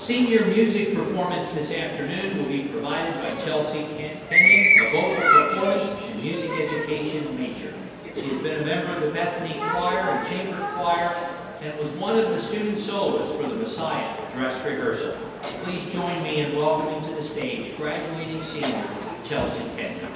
Senior music performance this afternoon will be provided by Chelsea Kenyon, a vocal performance and music education major. She has been a member of the Bethany Choir and Chamber Choir and was one of the student soloists for the Messiah dress rehearsal. Please join me in welcoming to the stage graduating senior Chelsea Kenyon.